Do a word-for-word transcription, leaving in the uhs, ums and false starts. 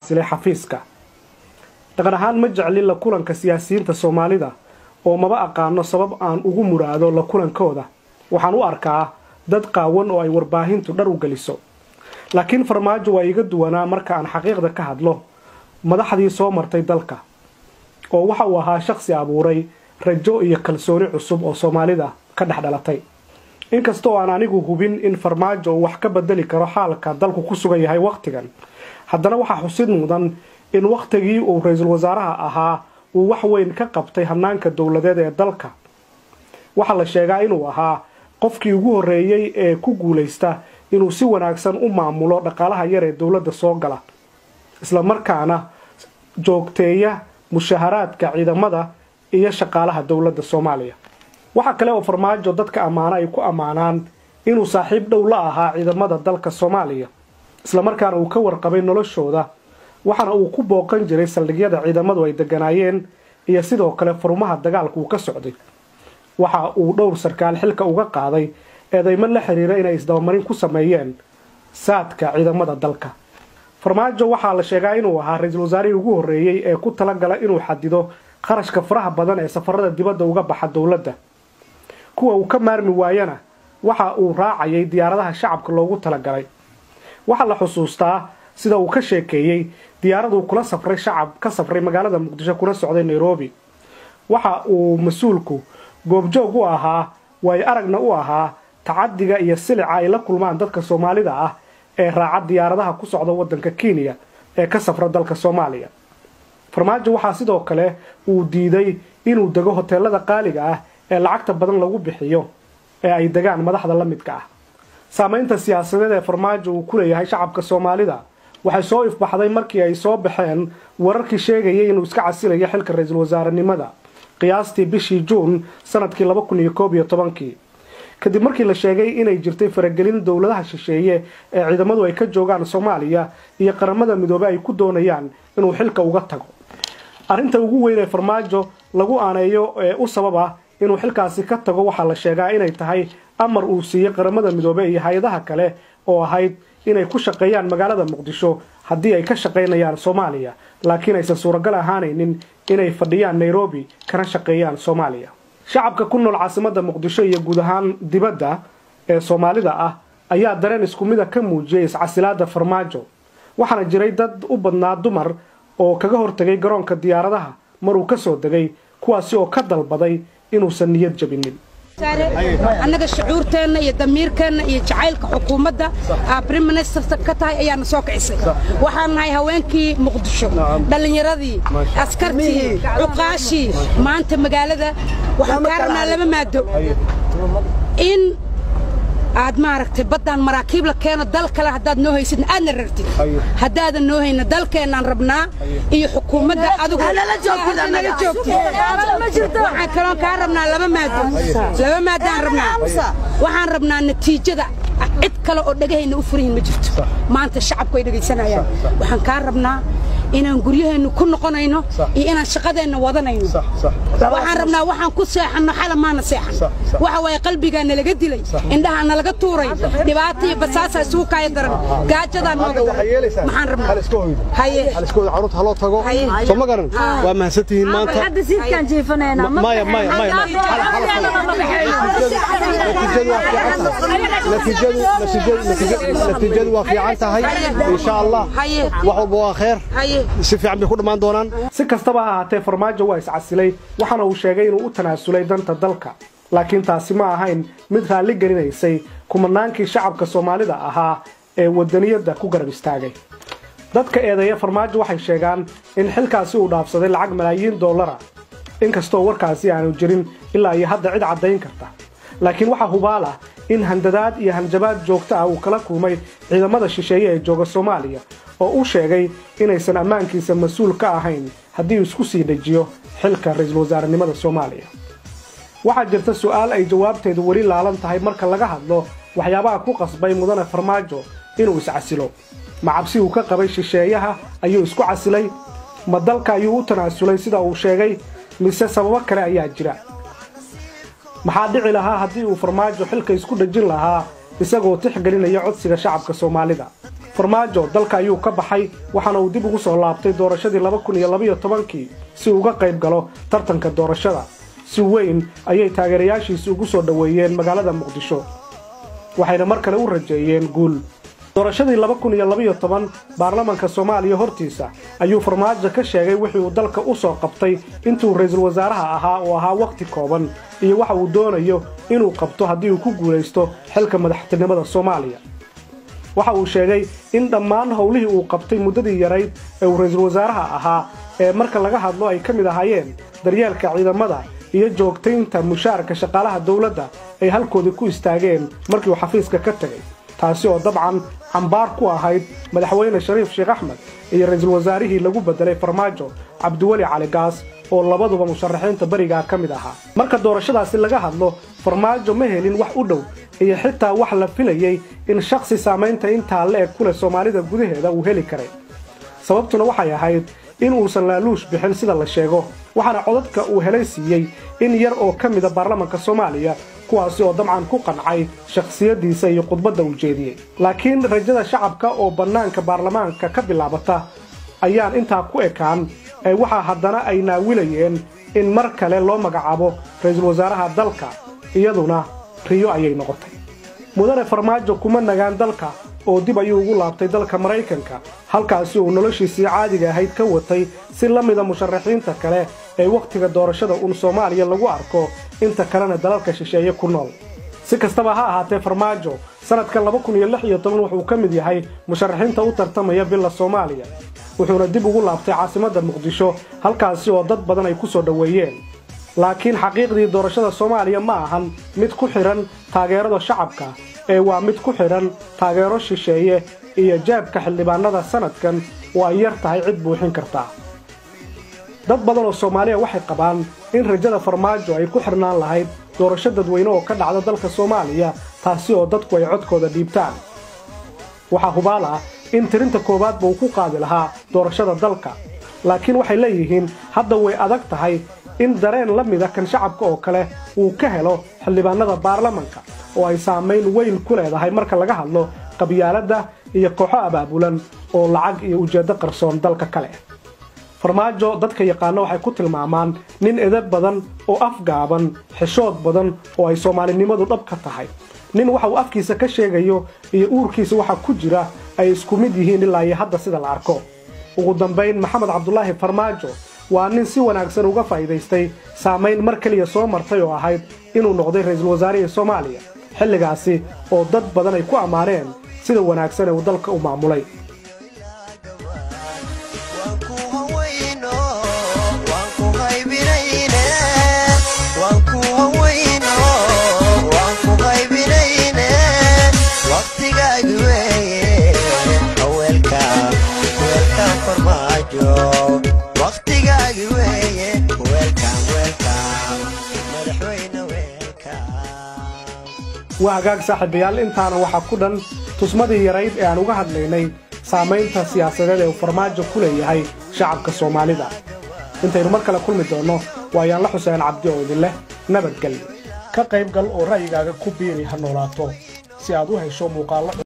sile xafiiska dhaqan ahaan ma jecli la kulanka siyaasiyiinta Soomaalida oo maba aqaano sabab aan ugu muraado la kulankooda waxaan u arkaa dad qaawan oo ay warbaahintu dhar u galiso laakiin farmaajo waa iga duwanaa marka aan xaqiiqda ka hadlo madaxdii soo martay dalka oo waxa uu ahaa shakhsi abuuray rajo iyo kalsooni cusub oo Soomaalida ka dhaxdhalatay inkastoo aan anigu hubin in farmaajo wax ka bedeli karo xaalka dalku ku sugan yahay waqtigan haddana waxa xusid mudan in waqtigii uu ra'iisul wasaaraha ahaa uu wax weyn ka qabtay hanaanka dawladeed ee dalka waxa la sheegaa inuu ahaa qofkii ugu horeeyay ee ku guuleysta inuu si wanaagsan u maamulo dhaqaalaha yar ee dawladda soo gala isla markaana joogteeya mushaharaadka ciidamada iyo shaqaalaha dawladda Soomaaliya waxa kale oo farmaajo dadka amaana ay ku amaanaan inuu saaxiib dhow la ahaa ciidamada dalka Soomaaliya isla markaana uu ka warqabay noloshooda waxana uu ku booqan jiray saldhigyada ciidamadu ay deganaayeen iyo sidoo kale furmaha dagaalku uu ka socday waxa uu dhowr sarkaal xilka uga qaaday eedeymo la xiriira inay isdabamarin ku sameeyeen saadka ciidamada dalka farmaajo waxa la sheegaa inuu ahaa ra'iisul wasaarihii ugu horeeyay ee ku talagalay inuu xadido qarashka faraha badan ee safarada dibadda uga baxa dawladda kuwa uu ka maarmi waayana waxa uu raacayay diyaaradaha shacabka loogu talagalay waxa la xusuustaa sida uu ka sheekeeyay diyaaradu kula safray shacab ka safray magaalada Muqdisho kuna socday Nairobi waxa uu mas'uulku goobjoog u ahaa way aragna u ahaa tacadiga iyo silica ay la kulmaan dadka Soomaalida ah ee raaca diyaaradaha ku socda wadanka Kenya ee ka safra dalka Soomaaliya farmaajo waxa sidoo kale uu diiday inuu dago hoteelada qaaliga ah ee lacagta badan lagu bixiyo ee ay degaan madaxda la midka ah saameynta siyaasadeed ee farmaajo uu ku leeyahay shacabka Soomaalida waxay soo ifbaxday markii ay soo baxeen wararkii sheegayay inuu iska casilayo xilka ra'iisul wasaarenimada qiyaastii bishii June sanadkii laba kun iyo koob iyo toban kadib markii la sheegay inay jirtay faragelin dawladaha shisheeye ee ciidamadu ay ka joogaan Soomaaliya iyo qaramada midoobay ay ku doonayaan inuu xilka uga tago arinta ugu weyn ee farmaajo lagu aaneeyo ee u sababa inuu xilkaasi ka tago waxa la sheegaa inay tahay amar uu siiyay qaramada midoobay iyo hay'adaha kale oo ahayd inay ku shaqeeyaan magaalada Muqdisho haddii ay ka shaqeynayaan Soomaaliya laakiin aysan suuragal ahaanaynin inay fadhiyaan Nairobi kana shaqeeyaan Soomaaliya shacabka ku nool caasimadda Muqdisho iyo guud ahaan dibadda ee Soomaalida ah ayaa dareen isku mid ah ka muujiyay iscasilaada farmaajo waxaana jiray dad u badnaa dumar oo kaga hortagay garoonka diyaaradaha maruu ka soo degay kuwaasi oo ka dalbaday inuusan niyad jabinin annaga shucuurteena iyo damiirkeena iyo jacaylka xukuumadda prime minister ka tahay ayaana soo kicisay waxaan nahay haweenkii Muqdisho dhalinyaradii askartii cuqaashi maanta magaalada waxaan ka rabnaa laba maado in aad maaragtay badan maraakiib la keeno dal kale hadaad noo haysid aadna rartid hadaad noo hayna dalkeenan rabnaa iyo xukuumadda adigu la joogtid naga joogtid waxaan kaloon ka rabnaa laba maado laba maadaan rabnaa waxaan rabnaa natiijada cid kale oo dhagahayna u furiin ma jirto maanta shacabku ay dhageysanayaan waxaan ka rabnaa inaan guryaheenu ku noqonayno iyo inaan shaqadeena wadanayno waxaan rabnaa waxaan ku seexano xala maana seexan waxa way qalbigaana laga dilay indhaha laga tuuray dhibaato iyo basaasa isugu kaay daran gaajada nooga waxaan rabnaa haye haliskooda caruur halo tago soo ma garan waa mahadsantihiin maanta hadda siidkan jiifanayna maya maya maya natiijadu natiijadu waa fiican tahay insha Allah wax walba waa khair si fiican bay ku dhamaan doonaan si kastaba ha ahaatee farmaajo waa iscasilay waxaana uu sheegay inuu u tanaasulay danta dalka laakiin taasi ma ahayn mid raali gelinaysay kumanaankii shacabka Soomaalida ahaa ee wadaniyada ku garab istaagay dadka eedeeya farmaajo waxay sheegaan in xilkaasi uu dhaafsaday lacag malaayiin dollar inkastoo warkaasi aanu jirin ilaa iyo hadda cid cadeyn karta laakiin waxa hubaal ah in handadaad iyo hanjabaad joogto ah uu kala kulmay ciidamada shisheeye ee jooga Soomaaliya oo uu sheegay inaysan amaankiisa mas'uul ka ahayn haddii uu isku sii dhajiyo xilka ra'iisul wasaarenimada Soomaaliya waxa jirta su'aal ay jawaabteedu wali laalan tahay marka laga hadlo waxyaabaha ku qasbay mudane farmaajo inuu iscasilo ma cabsi uu ka qabay shisheeyaha ayuu isku casilay ma dalka ayuu u tanaasulay sida uu sheegay mise sababo kale ayaa jira maxaa dhici lahaa haddii uu farmaajo xilka isku dhajin lahaa isagoo tixgelinaya codsiga shacabka Soomaalida farmaajo dalka ayuu ka baxay waxaana uu dib ugu soo laabtay doorashadii laba kun iyo laba iyo tobankii si uu uga qayb galo tartanka doorashada si weyn ayay taageerayaashiisa ugu soo dhaweeyeen magaalada Muqdisho waxayna mar kale u rajeeyeen guul doorashadii laba kun iyo laba iyo toban baarlamaanka Soomaaliya hortiisa ayuu farmaajo ka sheegay wixii uu dalka u soo qabtay intuu ra'iisul wasaaraha ahaa oo ahaa waqti kooban iyo waxa uu doonayo inuu qabto haddii uu ku guuleysto xilka madaxtinimada Soomaaliya waxa uu sheegay in dhammaan howlihii uu qabtay muddadii yarayd ee uu ra'iisul wasaaraha ahaa ee marka laga hadlo ay kamid ahaayeen daryeelka ciidamada iyo joogtaynta mushaarka shaqaalaha dawladda ay halkoodii ku istaageen markii uu xafiiska ka tagay taasi oo dabcan cambaar ku ahayd madaxweyne Shariif Sheekh Axmed iyo ra'iisul wasaarihii lagu bedelay Farmaajo Cabdiwali Cali Gaas oo labaduba musharaxiinta bariga ka mid ahaa marka doorashadaasi laga hadlo Farmaajo ma helin wax u dhow iyo xitaa wax la filayay in shakhsi saameynta inta la eg kula Soomaalida gudaheeda uu heli karay sababtuna waxay ahayd in uusan laaluush bixin sida la sheego waxaana codadka uu helay siiyay in yar oo ka mid ah baarlamaanka Soomaaliya kuwaasi oo dabcan ku qancay shakhsiyadiisa iyo khudbadda uu jeediyay laakiin rajada shacabka oo banaanka baarlamaanka ka bilaabata ayaan intaa ku ekaan ay waxa haddana ay naawilayeen in mar kale loo magacaabo ra'iisul wasaaraha dalka iyaduna riyo ayay noqotay mudane Farmaajo kuma nagaan dalka oo dib ayuu ugu laabtay dalka Mareykanka halkaas uu noloshiisa caadiga ahayd ka watay si la mid ah musharaxiinta kale ee waqtiga doorashada uu Soomaaliya lagu arko inta kalena dalalka shisheeye ku nool si kastaba ha ahaatee Farmaajo sanadka laba kun iyo lix iyo toban wuxuu ka mid yahay musharaxiinta u tartamaya bila Soomaaliya wuxuuna dib ugu laabtay caasimadda Muqdisho halkaas oo dad badan ay ku soo dhaweeyeen laakiin xaqiiqdii doorashada Soomaaliya ma ahan mid ku xiran taageerada shacabka ee waa mid ku xiran taageero shisheeye iyo jaabka xildhibaanada sanadkan oo ay yar tahay cid buuxin karta dad badan oo Soomaaliya waxay qabaan in rajada Farmaajo ay ku xirnaan lahayd doorasho dadweyne oo ka dhacda dalka Soomaaliya taasi oo dadku ay codkooda dhiibtaan waxa hubaal ah in tirinta koobaad uu ku qaadi lahaa doorashada dalka laakiin waxay leeyihiin hadda way adag tahay in dareen la mid ah kan shacabka oo kale uu ka helo xildhibaanada baarlamaanka oo ay saameyn weyn ku leedahay marka laga hadlo qabyaaladda iyo kooxo abaabulan oo lacag iyo ujeedo qarsoon dalka kale Farmaajo dadka yaqaan waxay ku tilmaamaan nin edeb badan oo afgaaban xishood badan oo ay Soomaalinimadu dhab ka tahay nin waxa uu afkiisa ka sheegayo iyo uurkiisa waxa ku jira ay isku mid yihiin ilaa iyo hadda sida la arko ugu dambeyn Maxamed Cabdullaahi Farmaajo waa nin si wanaagsan uga faa'iideystay saameyn mar kaliya soo martay oo ahayd inuu noqday ra'iisul wasaaraha Soomaaliya xilligaasi oo dad badan ay ku amaaneen sida wanaagsan ee uu dalka u maamulay وهاجاك صاحب يال أنت أنا وحكودن تصمدي يريد أن وجهد ليني سامين تسياسة وفرماجو كله هاي شعب كصومالي ده أنت يرمرك لكل مدونه ويان له حسين عبد الله نبت قلبي كقريب قال أورا يجاك كبيري هنولاتو سيادو هيشو مقالة